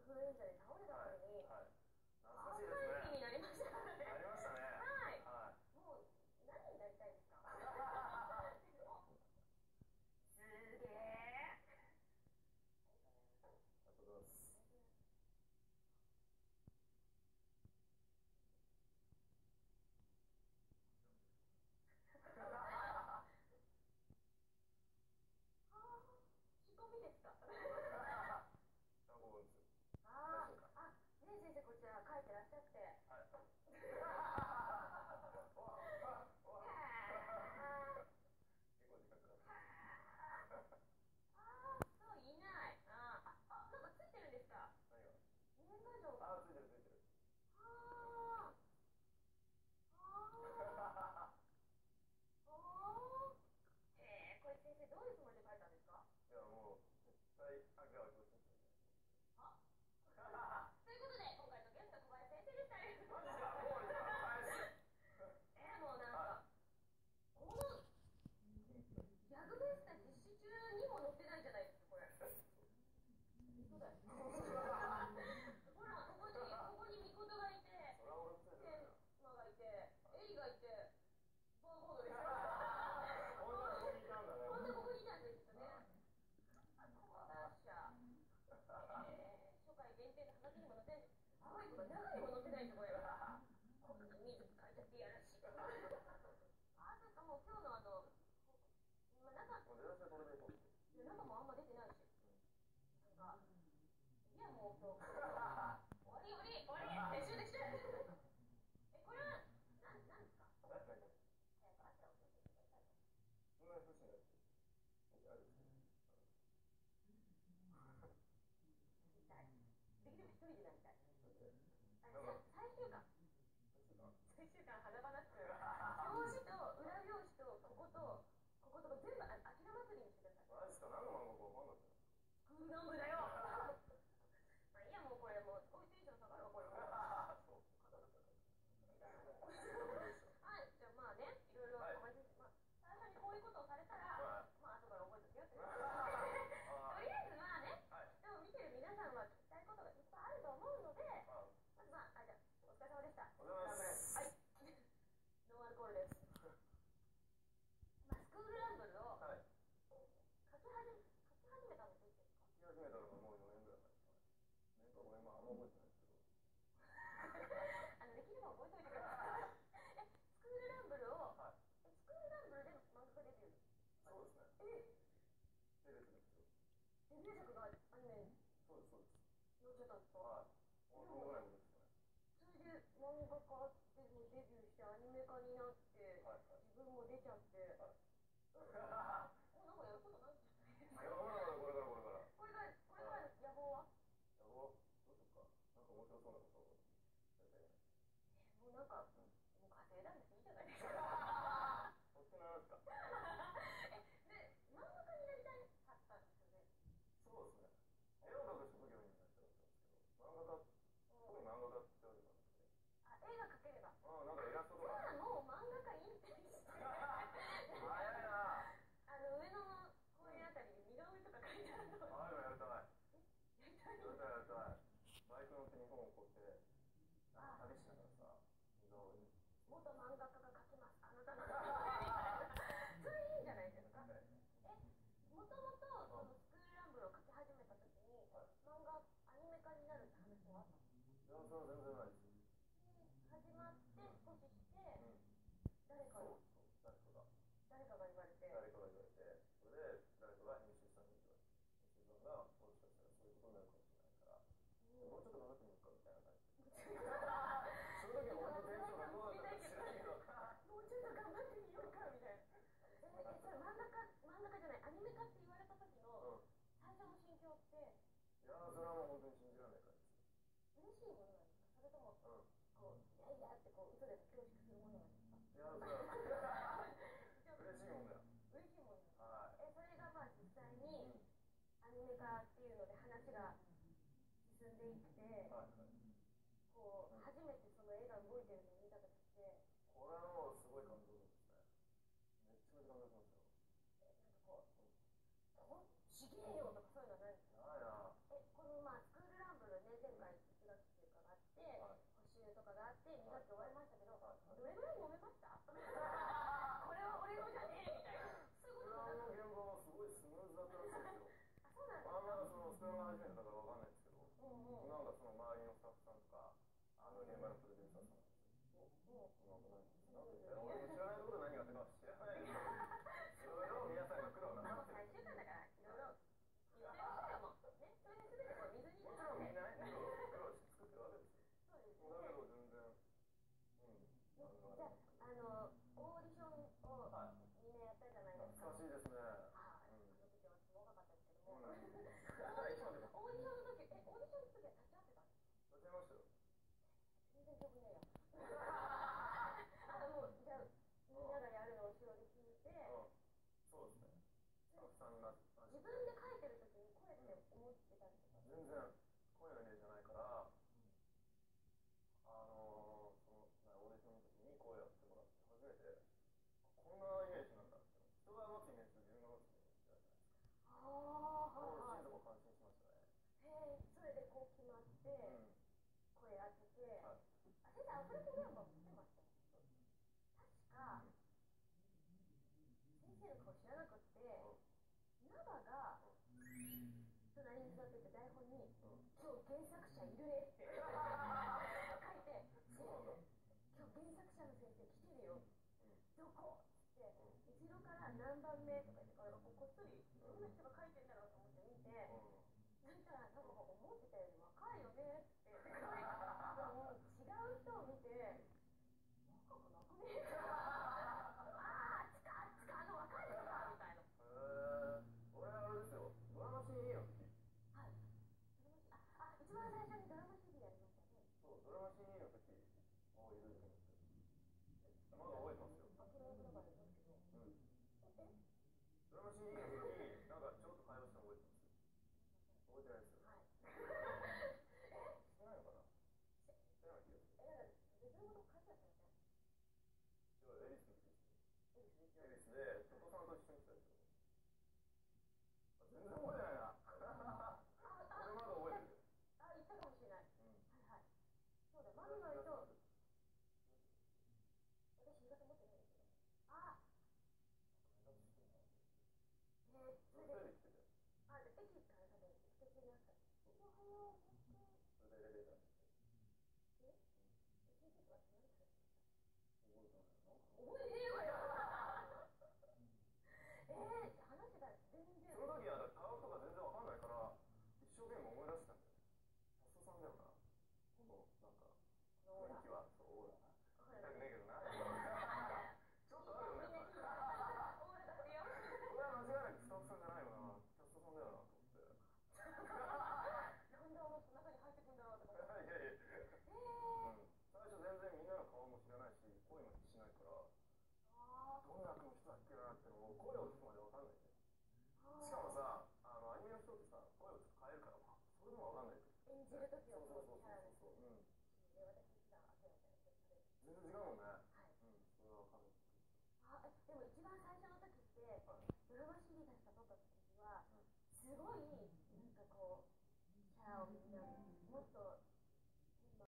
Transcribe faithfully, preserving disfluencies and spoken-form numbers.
フルエンザで倒れた頃に、 はい。 あん懐かしいですね。 な気になりましたからね。 ありましたね。 はい。 はい。 もう、何になりたいですか？すげえ。 ありがとうございます。 仕込みですか？ 単語です。 あーあ、ねえ先生こちら書いてらっしゃって。 はい。結構時間かかってます。 ああ、そういない。あーあ、なんかついてるんですか？ 何が？ 年賀状が。 あ、ついてるついてる。 ああ。ああ。ああ。えー、これ先生どういうつもりで書いたんですか？ いや、もう、絶対、赤は上手ですよね。 あということで、今回のゲスト小林先生でした。ありがとうごマジざいます。 か、もうですか、返す。 えー、もうなんはか、このギャグフェスタ実施中にも載ってないじゃないですか、これ。嘘だよ。ほら、ここに、ここにミコトがいて、 それは俺のせいだテよ。 ーマがいて、エリがいて、バーコードですよ。 本当はここにいたんだね。 本当はここにいたんですよね。 はい。 コバヤシャ。えー、初回限定のハガキにも載ってない。青い子が中にも載ってないんですよ、これが。ここに水書いちゃってやらしい。あ、そっか、もう今日のあの、まあ、中、 もう出だしはこれでいこう。 いや中もあんま出てないし。なんか、いやもう今日、終わり終わり終わり撤収できて。え、これは、なん、なんですか？ え、何？ 早くあったら教えてください。 そんなに不審だって。ある。 痛い。できれば一人でなりたい。あ、 なんか、 最終巻。 最終巻？ 最終巻華々しく、表紙と裏表紙とここと、こことこ全部あアキラ祭りにしてください。 マジか、何の漫画かわかんなかった。 スクールランブだよ。まあいいや、もうこれもうすごいテンション下がるわ、これもう。 そう。 はい、じゃあまあね、いろいろ、 はい。 まあ、最初にこういうことをされたら、 はい。 まあ後から覚えとけよっていうことで。とりあえずまあね、 はい。 でも見てる皆さんは聞きたいことがいっぱいあると思うので、 あ、 まずまあ、あ、じゃあ、お疲れ様でした。 おはようございます。 はい。ノンアルコールです。まあ、スクールランブルをはい。 書き始め、書き始めたのっていつですか？ 書き始めたのがもうよねんぐらい前ですかね。年かごねんまえ、あんま覚えてないですけど。 あの、できれば覚えといてください。え、スクールランブルを、 はい。 えスクールランブルで漫画家デビュー。 そうですね。 え、 テレビですよ。 デビュー作がアニメにそうです、そうです。 載っちゃったんですか？ はい。もうとんでもないことですよね。 それで漫画家ってもうデビューしてアニメ化になって、 はいはい。 自分も出ちゃって、 はい。 もうなんかやることないんじゃないですか？ いや、まだまだこれからこれから。 これから、これからの野望は？ やば、どうしようか。なんか面白そうなことをやりたいね。 もうなんか、もう家庭なんていいじゃないですか。 そっちなんですか。 え、で、漫画家になりたいかったんですよね。 そうですね。絵を描く職業になりたかったんですけど、漫画家、特に漫画家ってわけじゃなくて。 あ、絵が描ければ。 ああ、なんかイラストじとか。 ゃあもう漫画家引退して。 早いな。 あの上野の公園あたりに似顔絵とか描いてあるの。 ああ、今やりたい。 やりたいやりたいやりたい。バイク乗って日本をこうやって、 あ、 旅しながらさ、似顔絵。 元漫画家が描きます。あなたの。それいいんじゃないですか。え、もともとそのスクールランブルを描き始めた時に、漫画アニメ化になるって話はあったの？ いや、それは全然ないです。 始まって少しして、 うん。 誰かそうそう、誰かが。 誰かが言われて、 誰かが言われて、それで誰かが編集さんに言われて、編集さんがもしかしたらそういうことになるかもしれないから、もうちょっと頑張ってみようかみたいな感じで。その時は俺のテンションがどうだったか知らないけど、 もうちょっと頑張ってみようかみたいな。え、え、それ漫画家、漫画家じゃない、アニメ化って言われた時の最初の心境って、 いやー、それはもう本当に信じられない感じですよ。 嬉しいものなんですか？それとも、 うん。 こう、いやいやってこう、嘘でも恐縮するものなんですか？ いやー、それは嬉しいもんだよ。 嬉しいものなんですか？ はい。 え、それがまあ実際にアニメ化っていうので話が進んでいって、 はいはい。 こう、初めてその絵が動いてるのを見た時って、 これはもうすごい感動ですね。めっちゃめちゃ感動しますよ。 え、なんかこう、こちげえよとかそういうのはないんですか？ ないな。 え、このまあスクールランブルね、 然記憶ねえや。あ、もう、じゃあ、みんながやるのを後ろで聞いて、 そうですね。スタッフさんが自分で書いてる時に声って思ってたりとか。 全然声のイメージじゃないから、あのー、そのオーディションの時に声やってもらって初めてこんなイメージなんだって、人が待つイメージと自分が待つイメージ違うじゃないですか。 ああ、はいはい。 心底感心しましたね。 へえ、それでこう決まって、 うん、 声当てて、 はい、 あ、先生アフレコ現場見てましたよ。確か、先生の顔知らなくって、ナバが隣に座ってて台本に、今日原作者いるねって書いて、 そうなんだ。 今日原作者の先生来てるよ。どこって、後ろから何番目とか